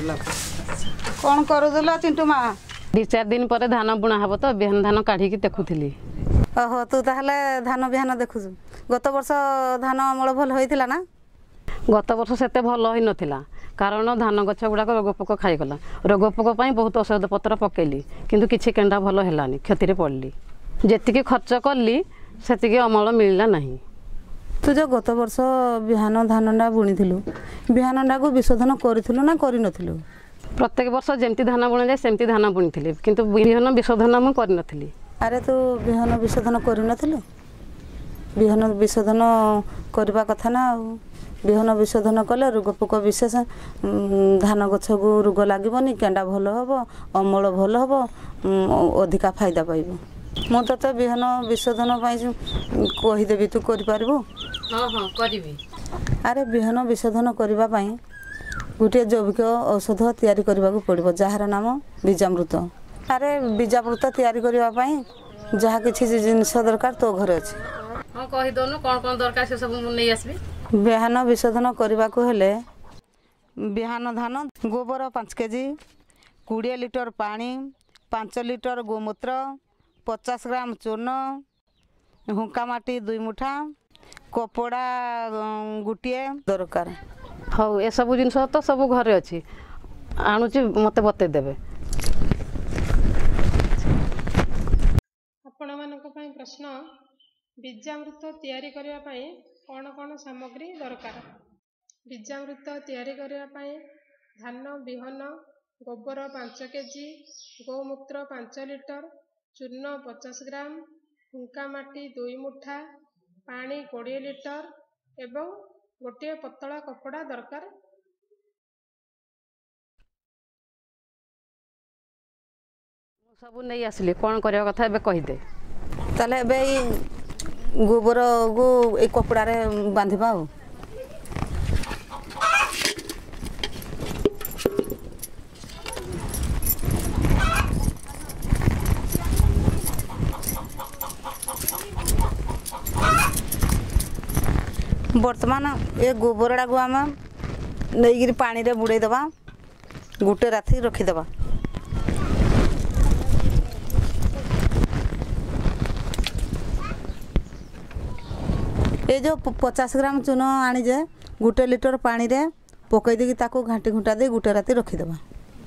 करथला कोन करूदला चिंटू मा 2-4 दिन पर धान बुणा हबो तो बिहान धान काढी की देखुथिली। ओहो तू ताहले धान बिहान देखुछु गत वर्ष धान अमल भल होइथिला ना? गत वर्ष सेते भल होई नथिला कारण धान गछ गुडा रोगपोक खाईगला रोगपोक बहुत औषध पत्र पकेली किंतु किछि केंडा भल हेलानी क्षति रे पड़ली जेतिके खर्च करली सेतिके अमल मिलला नहीं। तू जो गत वर्ष बिहान धानडा बुणीथिलु बिहानडा को विशोधन करिथिलु ना करि नथिलु? प्रत्येक वर्ष जेमती धान बुणा जाय सेमती धान बुणीथिली किंतु बिहान विशोधन म करि नथिली। अरे तू बिहान विशोधन करि नथिलु? बिहान विशोधन करबा कथा ना बिहान विशोधन कले रोगपोक विशेष धान गछ को रोग लागबनी केंडा भल हबो अमल भल हबो अधिका फायदा पाइबो। मु तो बिहान विशोधन कही देबी तू करि पारबो? हां हां करिबी। अरे बिहान विशोधन करबा पई गुटे जैविक औषध तैयारी करबा को पड़िबो जहार नाम बीजामृत। अरे बीजामृत तैयारी करबा पई जहा किछि जिनिस दरकार तो घरे अछि। हां कहि दोनु कोन कोन दरकार से सब मु नै आसबी। बिहान विशोधन करबा को हेले बिहान धान गोबर 5 केजी 20 लिटर पानी 5 लिटर गोमूत्र 50 ग्राम चूर्ण हुंका माटी 2 मुठा कपड़ा गुटिए दरकार। हाउ ए सब जिंस तो सब घरे अछि आणुची मते बते देबे। आपण मानक पई प्रश्न बीजामृत तैयारी करिया पई कौन कौन सामग्री दरकार? बीजामृत तैयारी करिया पई धान बिहन गोबर 5 केजी गोमूत्र 5 लिटर चूर्ण 50 ग्राम हुंका माटी 2 मुठा पानी 20 लिटर एवं गोटे पतला कपड़ा दरकार। सब नै आसली कोन करबा कथा एबे कहि दे। ताले एबे गोबर को ए कपड़ा रे बांधिबा वर्तमान ए गोबरडा को आम नहीं पानी रे बुड़े दबा गुटे राति रखी दबा। ये जो 50 ग्राम चून आनी जे गुटे लिटर पानी रे पकई दे ताको घाटी घुंटा दे गुटे राति रखी दबा।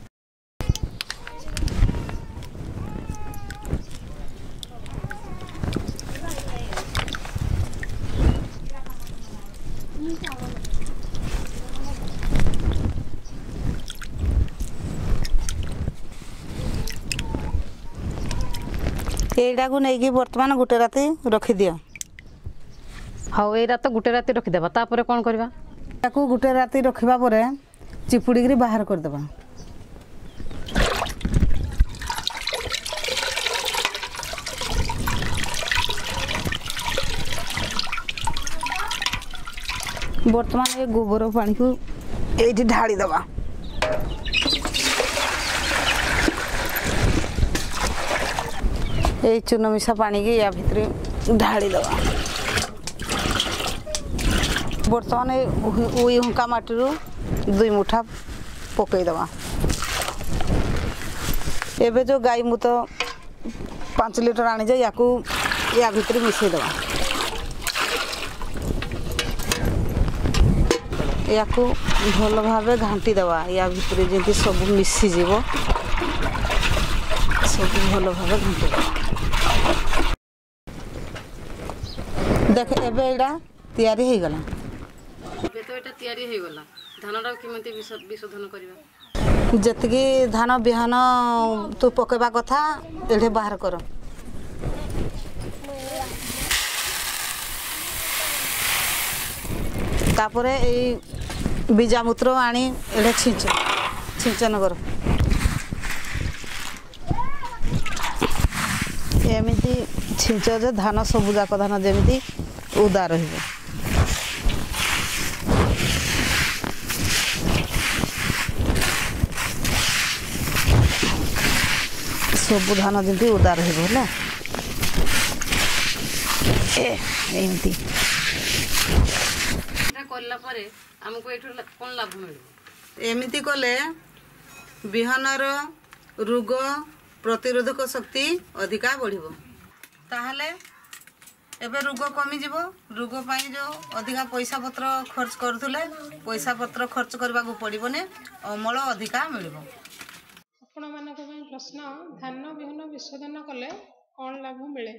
एटा को नहीं कि वर्तमान गुटे राति रखी दियो। हाउ एरा तो गुटे राति रखि देबा तापर कोन करबा? ताको गुटे राति रखिबा परे चिपुड़ी गिरी बाहर कर देबा। वर्तमान ये गोबर पानी को एठी ढाली दबा। ए चून मिसा पानी के या भीतर ढाली दबा। बर्तमान हुंका माटी 2 मुठा पकई दबा। एबे जो गाय मुत 5 लिटर आनी जाए या भीतर मिसई दबा। याकू भल भाव घांटी दबा या भीतर जेंति सब मिसी जीवो सब भल भाव घांटी दबा। देख एबे एडा तैयारी हे गला। एबे तो एटा तैयारी हे गला धानडा किमंती विशोधन करबा। जतकी धान बिहान तू पकेबा कथा एठे बाहर कर। तापरे ए बीजामूत्र आनी एठे छिंचन कर। एमिति छिंच जे धान सब जाक धान जेमिति उदा रहिबो। सब धान जमी उदा रहा एमती कला परे हमको एठो कोन लाभ मिलबो? एमिति कले ବିହନର ରୋଗ ପ୍ରତିରୋଧକ ଶକ୍ତି ଅଧିକା ବଢ଼ିବ। ତାହେଲେ ଏବେ ରୋଗ କମିଯିବ। ରୋଗ ପାଇଁ ଯେଉଁ ଅଧିକା ପଇସା ପତ୍ର ଖର୍ଚ୍ଚ କରୁଥିଲେ ପଇସା ପତ୍ର ଖର୍ଚ୍ଚ କରିବାକୁ ପଡ଼ିବନି, ଅମଳ ଅଧିକା ମିଳିବ। ଆପଣମାନଙ୍କ ପାଇଁ ପ୍ରଶ୍ନ, ଧାନ ବିହନ ବିଶୋଧନ କଲେ କ'ଣ ଲାଭ ମିଳେ?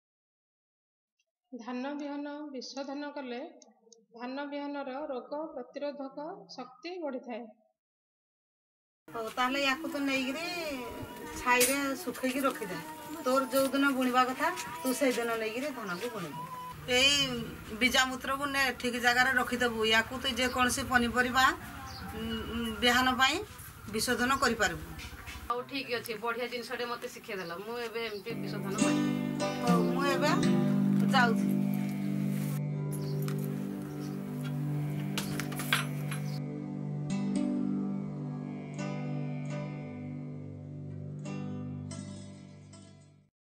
ଧାନ ବିହନ ବିଶୋଧନ କଲେ ଧାନ ବିହନର ରୋଗ ପ୍ରତିରୋଧକ ଶକ୍ତି ବଢ଼ିଥାଏ। ହଉ, ତାହେଲେ ୟାକୁ ତୁ ନେଇକିରି ଛାଇରେ ଶୁଖେଇକି ରଖିଦେ। ତୋର ଯେଉଁଦିନ ବୁଣିବା କଥା ତୁ ସେଇଦିନ ନେଇକିରି ଧାନକୁ ବୁଣିବୁ। ଏଇ ବୀଜାମୂତ୍ରକୁ ନେ ଠିକ୍ ଜାଗାରେ ରଖିଦେବୁ। ୟାକୁ ତୁ ଯେକୌଣସି ପନିପରିବା ବିହନ ପାଇଁ ବିଶୋଧନ କରିପାରିବୁ। ହଉ ଠିକ୍ ଅଛି, ବଢ଼ିଆ ଜିନିଷଟେ ମୋତେ ଶିଖେଇଦେଲ। ମୁଁ ଏବେ ଏମିତି ବିଶୋଧନ କରିବି। ହଉ, ମୁଁ ଏବେ ଯାଉଛି।